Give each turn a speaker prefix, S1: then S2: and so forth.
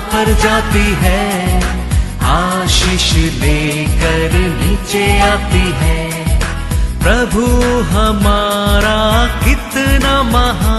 S1: पर जाती है, आशीष लेकर नीचे आती है। प्रभु हमारा कितना महान,